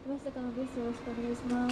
ましたかのです。よろしくお願いします。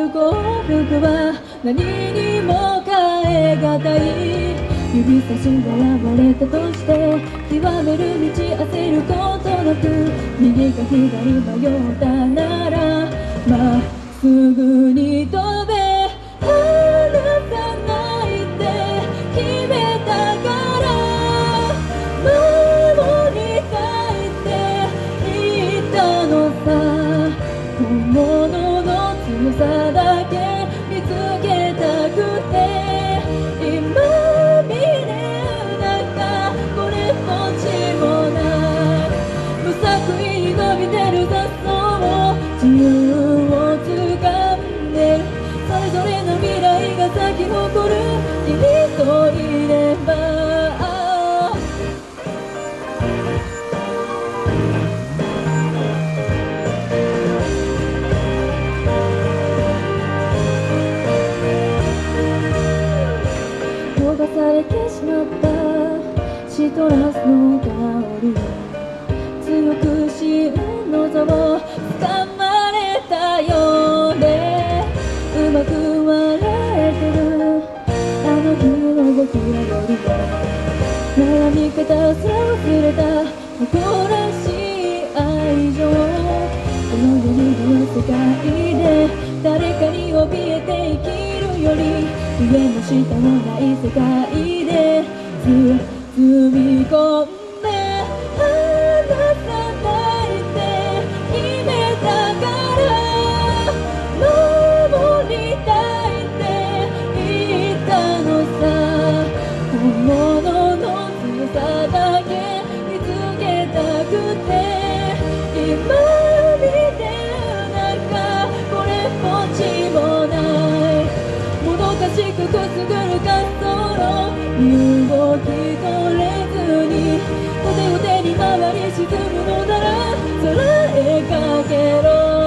る幸福は何にも変えがたい。指差しが現れたとして極める道焦ることなく、右か左迷ったならまっすぐに飛べ。離さないって決めたから守りたいって言ったのさ。本物の強さだけ見つけたくて、今見れなんかこれっぽっちもない。無作為に伸びてる雑草を自由を掴んでる。それぞれの未来が咲き誇る君といれば。逃されてしまったシトラスの香り、強く心の座を掴まれたようで、うまく笑えてるあの日の僕らよりも悩み方すら忘れた誇らしい愛情。この世にの世界で誰かに怯えて生きるより、上も下もない世界で包み込んで離さないって決めたから守りたいって言ったのさ。本物の強さだけ見つけたくて、今見てなんかこれっぽっちもない。もどかしくくすぐる滑走路、身動き取れずにコテコテに回り沈むのなら空へかけろ。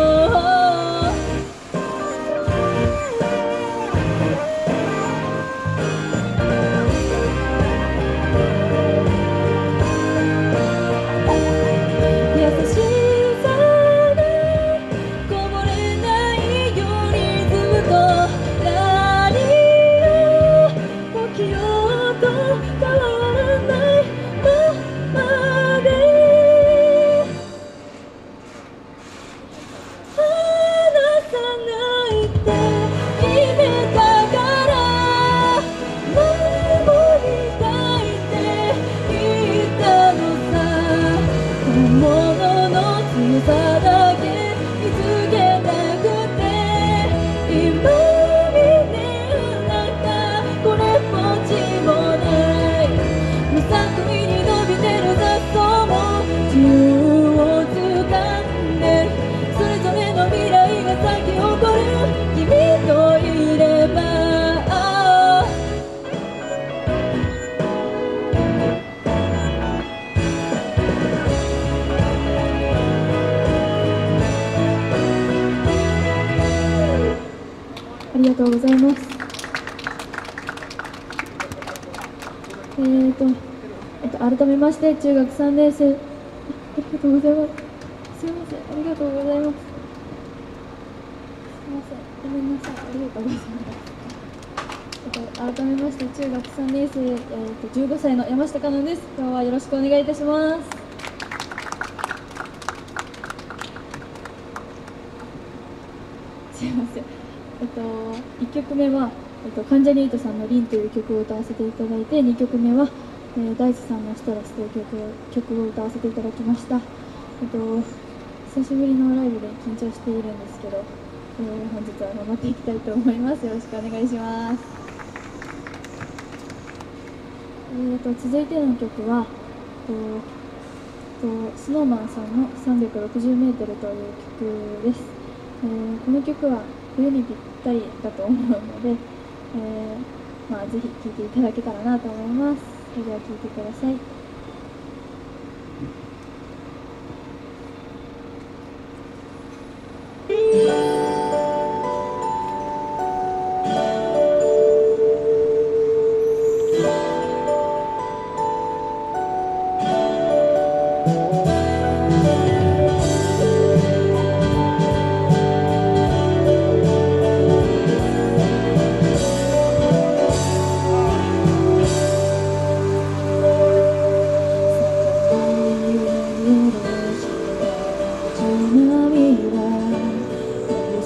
優しさでこぼれないようにずっと何も起きようと変わらないままで、離さないって決めたから守りたいって言ったのさ。本物の強さだけ見つけたくて、今見てなんかこれっぽっちもない。無作為に伸びてる雑草も自由を掴んでる。それぞれの未来が咲き誇る君といれば。ありがとうございます。改めまして中学3年生、ありがとうございます。すいません、ありがとうございます。すいません、ごめんなさい、ありがとうございます。改めまして中学3年生、15歳の山下香音です。今日はよろしくお願いいたします。すいません。1曲目は、関ジャニ∞さんの「凛」という曲を歌わせていただいて、2曲目は、大地さんの「シトラス」という曲を歌わせていただきました。久しぶりのライブで緊張しているんですけど、本日は頑張っていきたいと思います。よろしくお願いします。続いての曲はSnowMan さんの「360m」という曲です。この曲は冬にぴったりだと思うので、ぜひ聴いていただけたらなと思います。それでは聴いてください。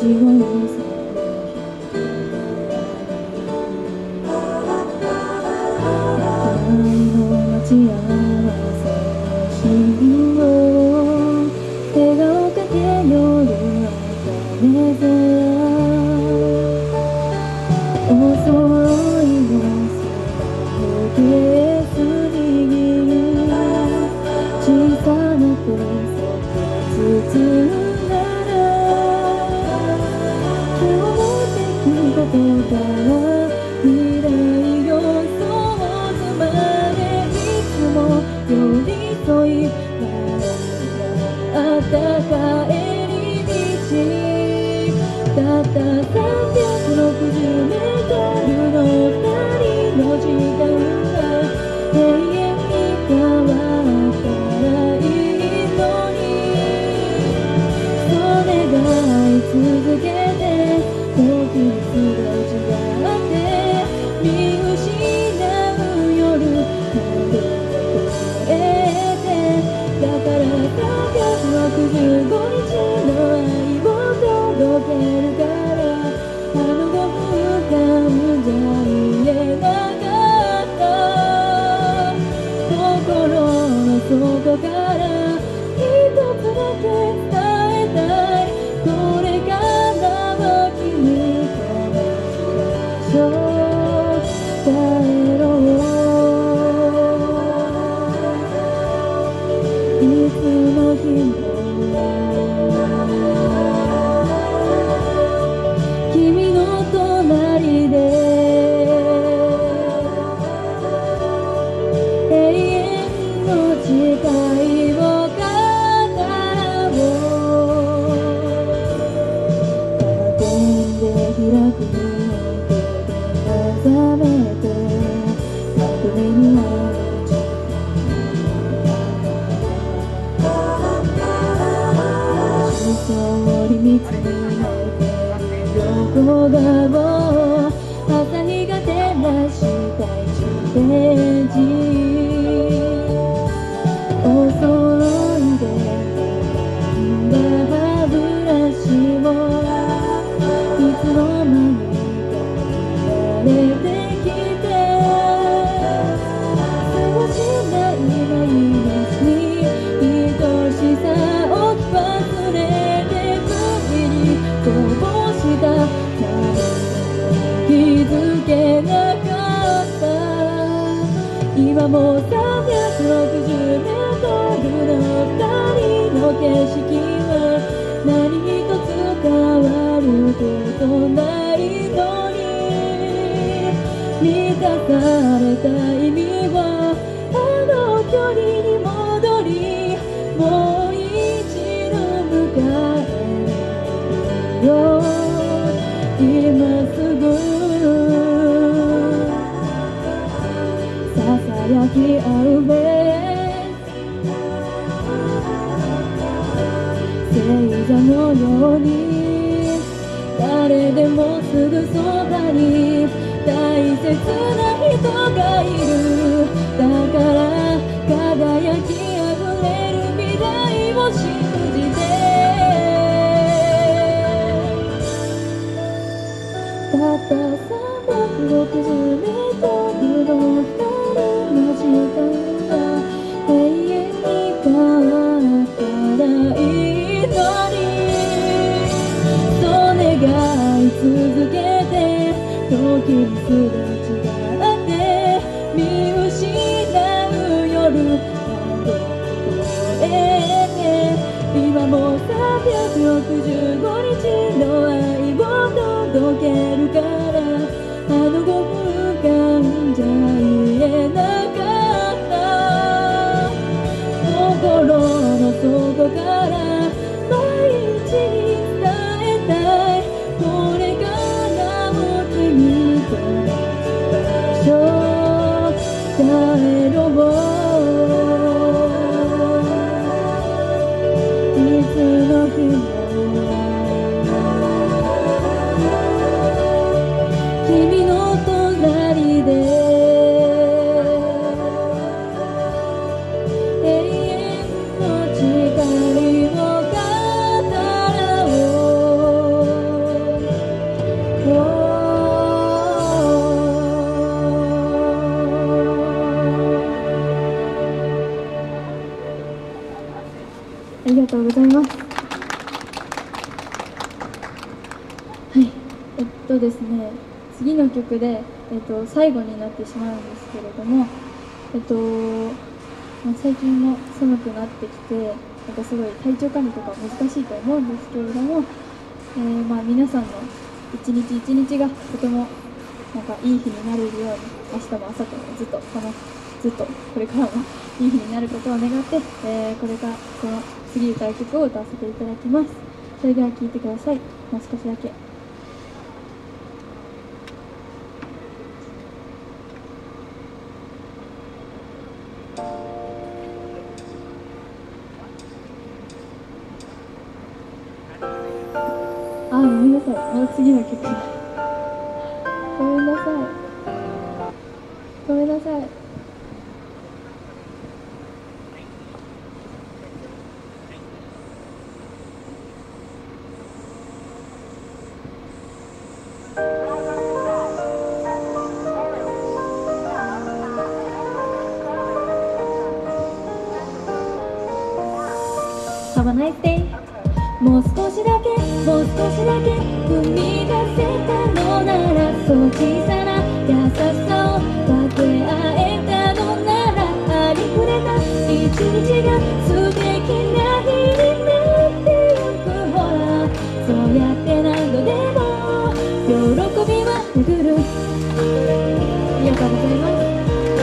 「 うございます。はい、ですね、次の曲で、最後になってしまうんですけれども、最近も寒くなってきて、なんかすごい体調管理とか難しいと思うんですけれども、皆さんの一日一日がとてもなんかいい日になれるように、明日も明後日もずっとこれからもいい日になることを願って、これからこの次歌う曲を歌わせていただきます。それでは聴いてください。もう少しだけ。ごめんなさい、まだ次の曲。ごめんなさい。ごめんなさい。Have a nice day。もう少しだけ踏み出せたのなら、そう小さな優しさを分け合えたのなら、ありふれた一日が素敵な日になってゆく。ほら、そうやって何度でも喜びは巡る。ありがとうございます。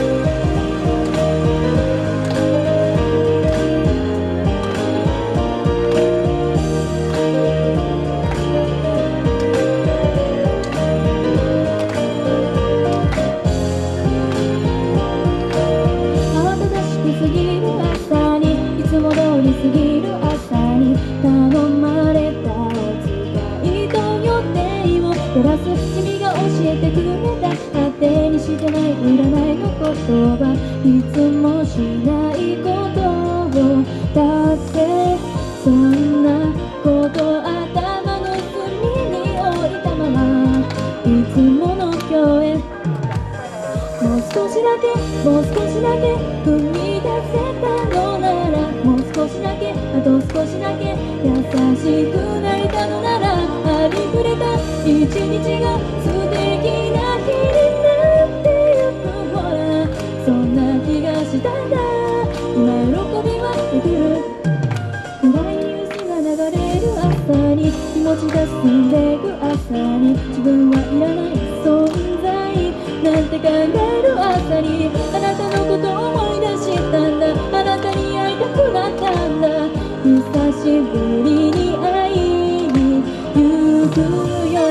過ぎる朝に頼まれたお使いと予定を照らす君が教えてくれた、勝手にしてない占いの言葉、いつもしないことを達成、そんなこと頭の隅に置いたまま、いつもの今日へもう少しだけ踏み出せたのなら、もう少しだけ、あと少しだけ優しくなれたのなら、ありふれた一日が素敵な日になってゆく。ほら、そんな気がしたんだ。今喜びはできる。暗いニュースが流れる朝に、気持ちが進んでいく朝に、自分はいらない存在なんて考える朝に、あなたのことを思い出したんだ。あなたに会いたくなったんだ。久しぶりに会いに行くよ、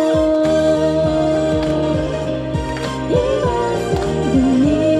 今すぐに。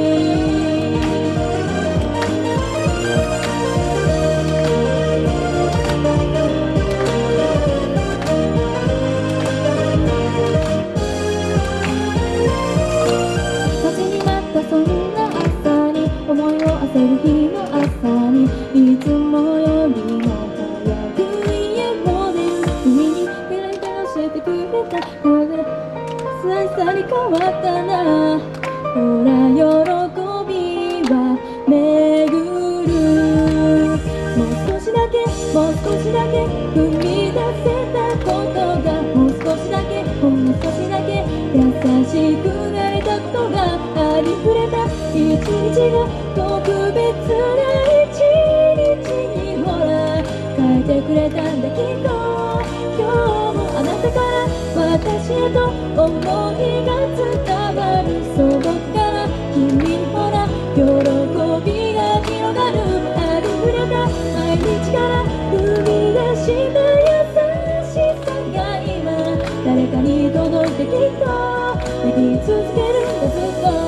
待ちに待ったそんな朝に、思いを馳せる日の朝に、いつもよりも早く家も出る。君に誰かが教えてくれたなぜ優しさに変わったな。ほら、喜びは巡る。もう少しだけ踏み出せたことが、もう少しだけ、ほんの少しだけ優しくなれたことが、ありふれた一日が特別な一日に、ほら変えてくれたんだ。きっと今日もあなたから私へと思いが伝わる。そこから君にほら喜びが広がる。ありふれた毎日から生み出した優しさが今誰かに届いて、きっと泣き続けるんだずっと。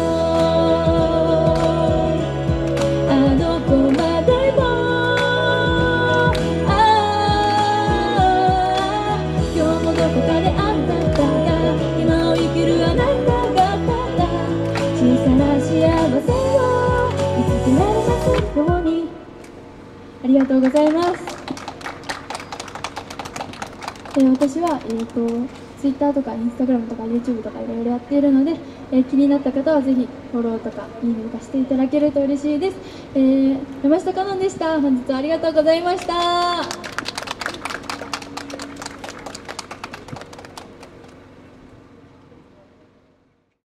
どこまでも今日もどこかであなたが、今を生きるあなたがただ小さな幸せを見つけられますように。ありがとうございます。私は、 Twitter とか Instagram とか YouTube とかいろいろやっているので、気になった方はぜひフォローとかいいねとかしていただけると嬉しいです。山下香音でした。本日はありがとうございました。